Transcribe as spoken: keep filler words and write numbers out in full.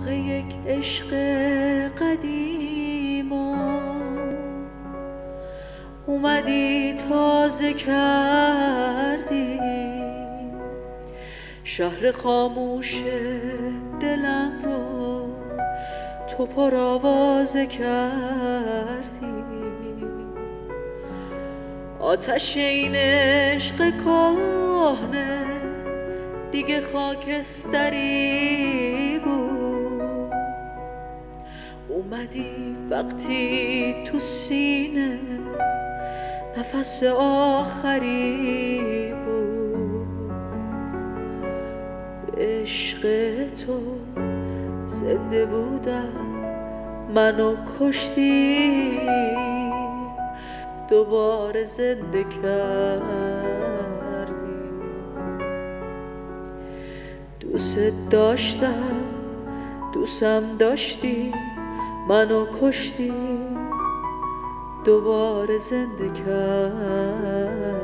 یک عشق قدیم اومدی تازه کردی شهر خاموش دلم رو تو پر آوازه کردی آتش این عشق کهنه دیگه خاکستری بود اومدی وقتی تو سینه نفس آخری بود به عشق تو زنده بودم منو کشتی دوباره زنده کردی دوست داشتم دوستم داشتی منو کشتی دوباره زنده کردی